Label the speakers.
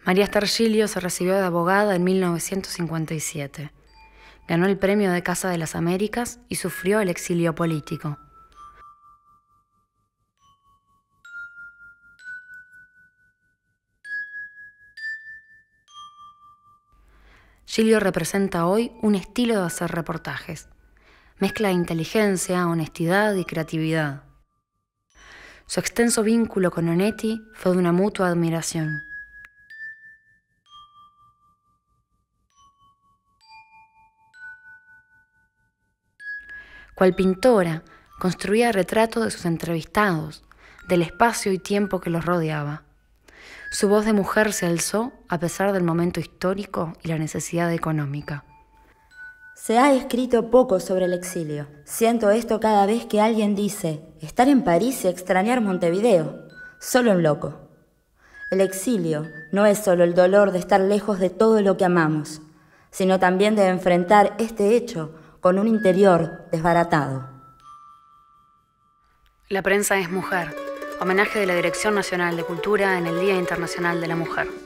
Speaker 1: María Esther Gilio se recibió de abogada en 1957. Ganó el premio de Casa de las Américas y sufrió el exilio político. Gilio representa hoy un estilo de hacer reportajes. Mezcla inteligencia, honestidad y creatividad. Su extenso vínculo con Onetti fue de una mutua admiración. Cual pintora, construía retratos de sus entrevistados, del espacio y tiempo que los rodeaba. Su voz de mujer se alzó a pesar del momento histórico y la necesidad económica.
Speaker 2: Se ha escrito poco sobre el exilio. Siento esto cada vez que alguien dice estar en París y extrañar Montevideo. Solo un loco. El exilio no es solo el dolor de estar lejos de todo lo que amamos, sino también de enfrentar este hecho con un interior desbaratado.
Speaker 1: La prensa es mujer. Homenaje de la Dirección Nacional de Cultura en el Día Internacional de la Mujer.